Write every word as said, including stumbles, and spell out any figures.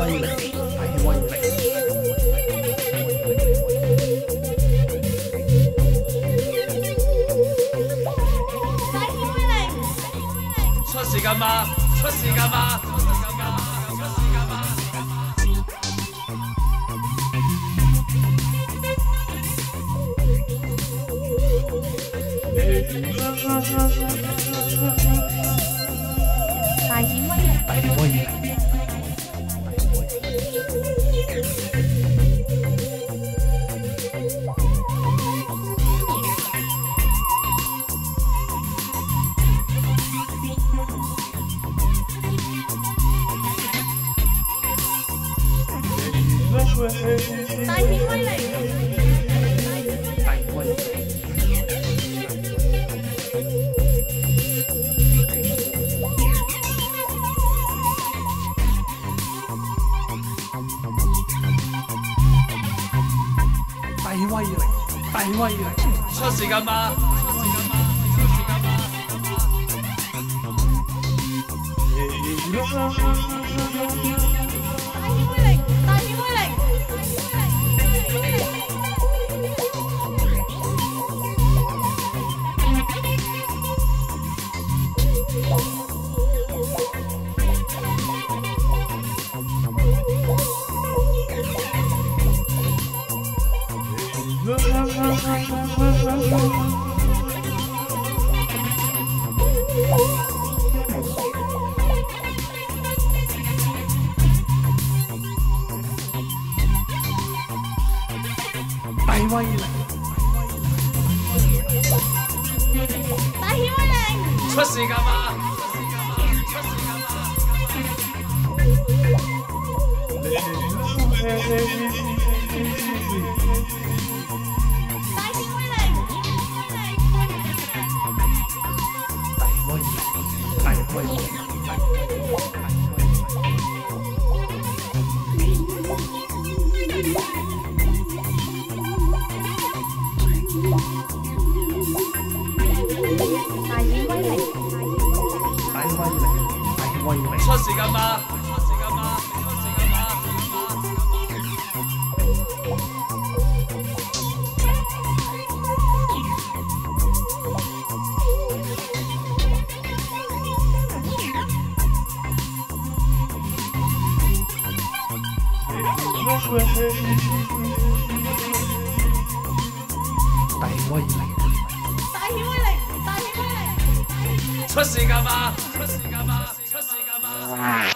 威力，大顯威力。 出時間嗎？出時間嗎？出時間嗎？出時間嗎？ 大顯威力， 大顯威力。 大顯威力， 大顯威力。大顯威力，大顯威力。 出時間嗎？ 大顯威力，大顯威力。 大顯威力， 大顯威力， 出時間嗎？出時間嗎？ 大顯威力， 大顯威力，大顯威力。 大顯威力， 大顯威力，大顯威力。 出時間嗎？出時間嗎？出時間嗎？ 大顯威力， 大顯威力，大顯威力。 出時間嗎？出時間嗎？出時間嗎？